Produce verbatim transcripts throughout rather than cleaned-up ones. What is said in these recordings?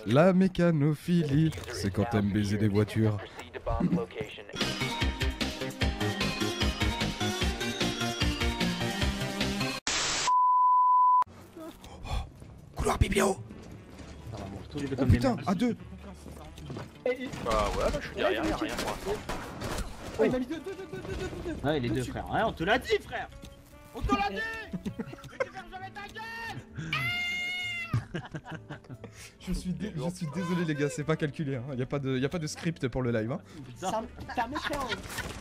La mécanophilie, c'est quand t'aimes baiser des voitures. Couloir biblio. Oh putain, à deux. Bah ouais, bah je suis derrière, y'a rien pour l'instant. Oh, il m'a mis deux, deux, deux, deux, deux, deux, deux. Ouais, les deux frères. Ouais, on te l'a dit, frère. On te l'a dit. Mais tu fermes jamais ta gueule. Je suis, dé je suis désolé les gars, c'est pas calculé, hein. Y a pas de, y a pas de script pour le live. Hein. Ça un méchant.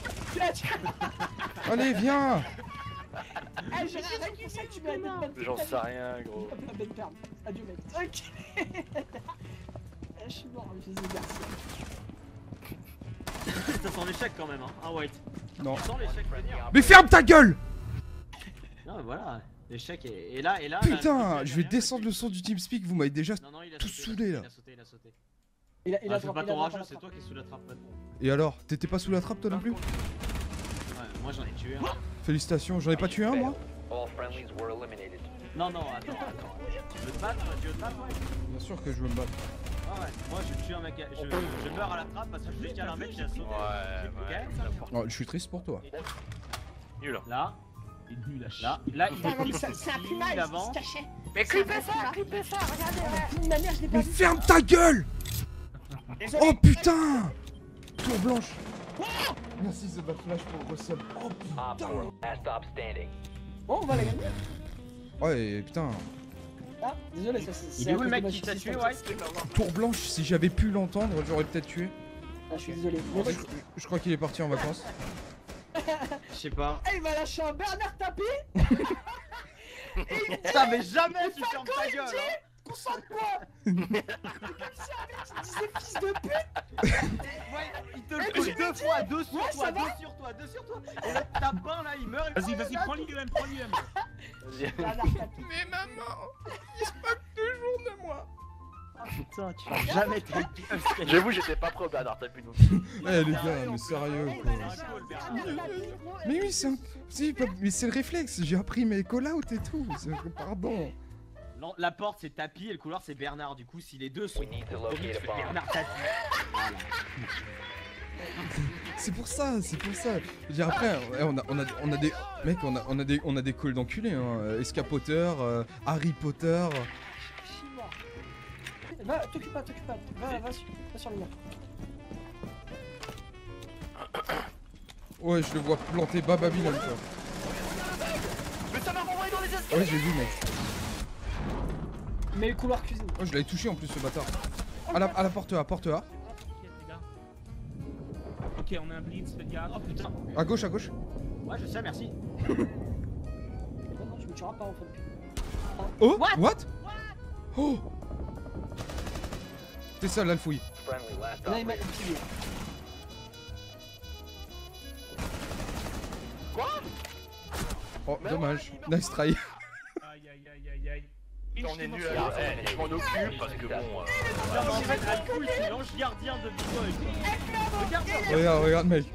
Allez, viens. Eh, j'ai rien pour ça que tu mets la bête. J'en sais rien, gros. La bête perle. Adieu, mec. Ok. Je suis mort, fils de garçon. Ça sent l'échec quand même, hein, un white. Non. Ça sent l'échec venir. Mais ferme ta gueule. Non, mais voilà. L'échec est... et là, et là. Putain, là, je vais descendre le son du TeamSpeak, vous m'avez déjà non, non, il a tout sauté, saoulé là. Il a sauté, il a sauté. Il a, il a Ah, c'est drop, pas il a ton drop rageux, la c'est trappe. toi qui es sous la trappe maintenant. Et alors, t'étais pas sous la trappe toi non plus? Ouais, moi j'en ai tué un. Félicitations, j'en ai pas tué un moi? Non, non, attends, attends. Tu veux te battre? Tu veux te battre, ouais? Bien sûr que je veux me battre. Ah ouais, moi je tue un mec, je, je meurs à la trappe parce que je décale un mec qui a sauté. Ouais, ouais. Oh, je suis triste pour toi. Nul. Là, Il est nul à chier. là, là, il Putain, non, mais est ça- c'est un il primal, il avance. se cachait. Mais clippez ça, clippez ça, regardez, Oh, de ma mère, je l'ai pas Mais vu. ferme ta gueule! Désolé. Oh putain! Tour blanche! Merci The Bad Flash pour le resub. Oh putain! Bon, on va la gagner. Ouais, putain. Ah, désolé, ça c'est. Il est où le mec qui t'a tué, ouais? Tour blanche, si j'avais pu l'entendre, j'aurais peut-être tué. Ah, je suis désolé. Je, je crois qu'il est parti en vacances. Je sais pas. Eh, il m'a lâché un Bernard tapé. Putain, mais jamais tu fermes ta gueule! Hein. Concentre-toi. Comme si un mec qui disait fils de pute. Ouais, il te le colle deux fois, deux sur Ouais, toi, ça va deux sur toi, deux sur toi. Et là, ta bain là, il meurt. Vas-y, vas-y, prends l'I M, prends l'I M. Bernard tapé. Mais maman, il se moque toujours de moi. Putain, tu vas jamais te J'avoue, j'étais pas prêt au Bernard Tapie non. Eh les gars, mais sérieux quoi. Mais oui, c'est un... si, pas- mais c'est le réflexe, j'ai appris mes call-out et tout. c'est- Pardon. Non, la porte c'est Tapi et le couloir c'est Bernard. Du coup, si les deux sont promis, tu fais Bernard Tapi. Voilà. C'est pour ça, c'est pour ça. Je veux dire, après, ouais, on a, on a, on a des, mec, on a, on a des, on a des calls d'enculés, hein. Escapoteur, euh, Harry Potter. Je suis mort. Va, t'occupe pas, t'occupe pas. Va, va, sur- va sur le mur. Ouais, je le vois planter bas Babylone, quoi. Mais ça m'a renvoyé dans les escaliers. Ouais, j'ai vu, mec. Mais le couloir cuisine. Oh, je l'avais touché en plus, ce bâtard. À la, à la porte A, porte A. Ok, on a un blitz, faites gaffe. Oh putain. À gauche, à gauche. Ouais, je sais, merci. Non, non, tu me tueras pas en fait. Oh, What? what? Oh. C'est ça, là, le fouille. Là, il m'a tué. Oh, dommage. Nice try. Aïe aïe aïe aïe aïe. On est nul à eh, je m'en occupe parce que bon. euh, Non, mais en fait, la couille, c'est l'ange gardien de Bigo et tout. Regarde ça. Regarde, regarde, mec.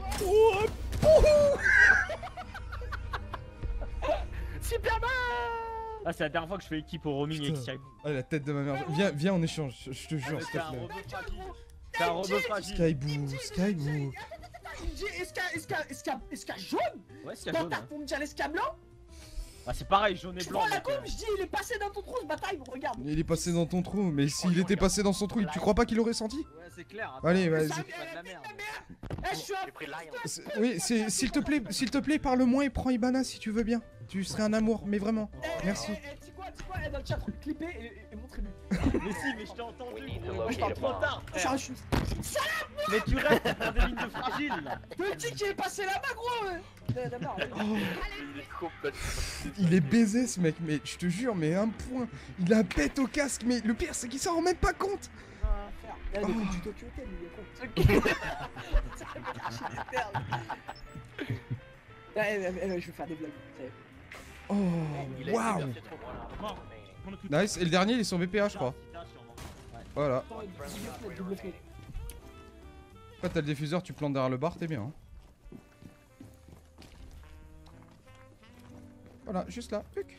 Superman. Ah, c'est la dernière fois que je fais équipe au roaming avec Putain. Skype. Ah, la tête de ma mère. Viens, viens, on échange. Je, je te jure, s'il C'est un te plaît. robot fragile. C'est un robot fragile. Skyboo, Skyboo. Il me dit esca, esca, esca, esca jaune. Ouais, c'est Dans jaune. ta hein. pour me dire l'esca blanc. Bah, c'est pareil, jaune et Je blanc. prends la donc, coupe, euh, je dis il est passé dans ton trou ce bataille, regarde. Il est passé dans ton trou, mais s'il était passé dans son trou, tu crois pas qu'il aurait senti? Ouais, c'est clair. attends. Allez, vas-y. Ça, C'est pas de la merde. Eh, je suis un J'ai pris Lion. C'est- Oui, c'est s'il te plaît, s'il te plaît, parle-moi et prends Ibana si tu veux bien. Tu serais un amour, mais vraiment. Eh, eh, Merci. eh, eh, tu sais quoi, tu sais quoi, eh, dans le chat, clippez et, et montrez-lui. Mais si, mais je t'ai entendu. Moi, je parle trop tard. Je suis un chou. Mais tu restes dans des lignes de fragile là. Le petit qui est passé là-bas, gros. ouais. Euh, D'abord, allez. Oh, Il est complètement. il est baisé ce mec, mais je te jure, mais un point. Il a bête au casque, mais le pire c'est qu'il s'en rend même pas compte. Ah, frère. Eh, le coup du Tokyo Hotel, il est con. Eh, eh, eh, je vais faire des blagues. ça y est. Oh, Il a waouh. été trop loin. Je m'en occupe. Nice, et le dernier il est sur V P A, je crois. Voilà. Attends, double flèche, double flèche. Après, t'as le diffuseur, tu plantes derrière le bar, t'es bien. Hein. Voilà, juste là. Tuc.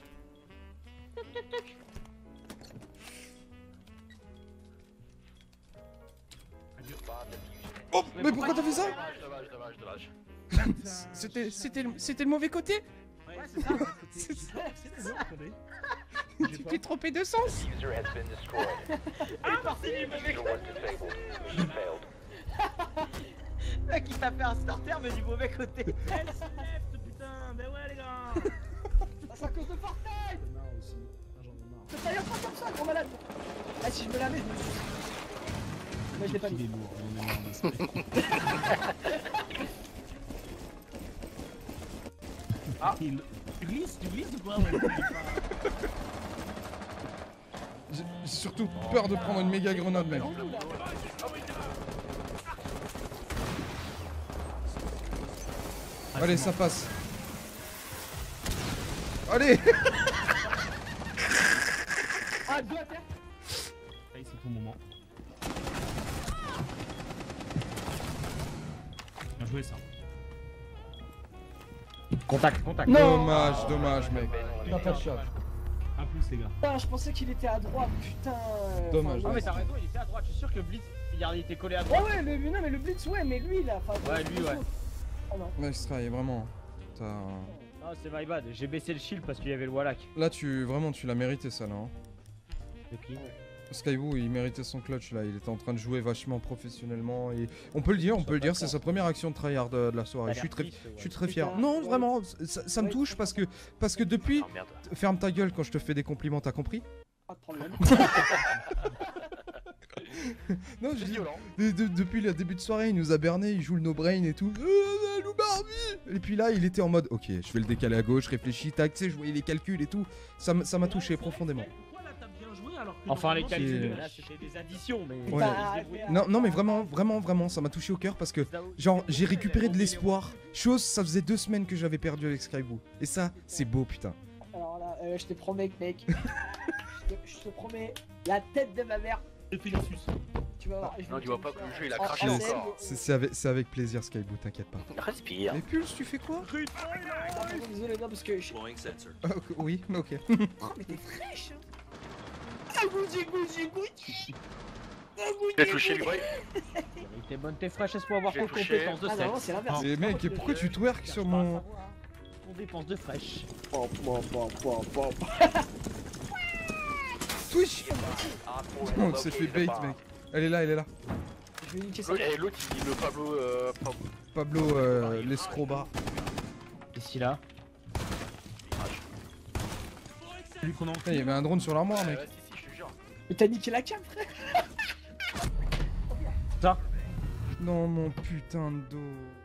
Oh, mais pourquoi t'as fait ça? Dommage, dommage, dommage. C'était c'était le- c'était le mauvais côté. Ouais, c'est ça. C'est ça. C'est ça, attendez. Tu t'es trompé de sens. User has been destroyed. Ah, parti du mauvais User was disabled. Mission failed. mec, il t'a fait un starter, mais du mauvais côté. Elle se lève, putain. Ben ouais, les gars. Ah, c'est à cause de Fortnite. J'en ai marre aussi. Ah, j'en ai marre. Ça taille pas comme ça, gros malade. Ah, si je me la mets, je me suis. Moi, je l'ai pas Il mis. est lourd, j'en ai marre d'un spec. Ah. Il- Tu glisses, tu glisses ou quoi? Ouais, J'ai j'ai surtout peur de prendre une méga grenade, mec. Allez, ça passe. Allez. Ah, deux à terre. Allez, c'est ton moment. Bien joué ça. Contact, contact. Non. Dommage, dommage, mec. T'as pas de shot. Un plus, les gars. Putain, je pensais qu'il était à droite, putain. euh, Dommage. enfin, Ah, ouais, mais t'as c'est- raison, il était à droite. Je suis sûr que Blitz, il a- il était collé à Ouais, droite. ouais, le, non, mais le Blitz, ouais, mais lui, là. enfin, Ouais, lui, ouais. Ah non. Nice try, vraiment. T'as- Ah, c'est my bad. J'ai baissé le shield parce qu'il y avait le Wallach. Là, tu vraiment, tu l'as mérité, ça, là. Hein. De qui? Skywoo, il méritait son clutch, là. Il était en train de jouer vachement professionnellement. Et on peut le dire, on peut le dire, c'est sa première action de tryhard de, de la soirée. Je suis très, je suis très fier. Putain, Non, ouais. vraiment, ça, ça me Ouais, touche c'est parce que, parce que depuis, Oh merde. ferme ta gueule quand je te fais des compliments, t'as compris? Pas de problème. Non, je C'est dis, violent. de- de- depuis le début de soirée, il nous a berné, il joue le no-brain et tout. Euh, Lou Barbie. Et puis là, il était en mode, ok, je vais le décaler à gauche, réfléchis, tac, tu sais, je voyais les calculs et tout. Ça m- ça m'a touché profondément. Pourquoi là t'as bien joué alors que. Enfin, les normalement, calculs, c'est- là, c'était des additions, mais. Ouais. Putain, Non, non, mais vraiment, vraiment, vraiment, ça m'a touché au cœur parce que, genre, j'ai récupéré de l'espoir. Chose, ça faisait deux semaines que j'avais perdu avec Skywoo. Et ça, c'est beau, putain. Alors là, euh, je te promets, mec. je, te, je te promets, la tête de ma mère, Depuis la suce. tu vas voir. je vais Non, te tu vois le pas faire. que le jeu il a En- craché en C'est- scène, encore. C'est c'est avec, c'est avec plaisir, Skywoo, t'inquiète pas. Respire. Mais Pulse, tu fais quoi? Ah, pardon, désolé, non, parce que. Je... Ah, ok, Oui, mais ok. Oh, mais t'es fraîche, hein. Ah, Gucci, Gucci, Gucci. Ah, Gucci, J'ai touché Gucci. lui, ouais. T'es bonne, t'es fraîche, est-ce pour avoir J'ai ton touché. compétence de Ah non, sexe? c'est l'inverse. Mais mec, et pourquoi tu twerk sur mon... Ton dépense de fraîche. Pom, pom, pom, pom, pom. Twitch. Oh, on s'est fait bait, mec. Elle est là, elle est là. Je vais niquer ça. Et l'autre il dit le Pablo. Euh, Pablo. Pablo, euh, l'escrobat. Ici, là. Celui qu'on a en Putain, il y avait un drone sur l'armoire, mec. Ouais, si, si, je te jure. Mais t'as niqué la cam, frère. Dans mon putain de dos.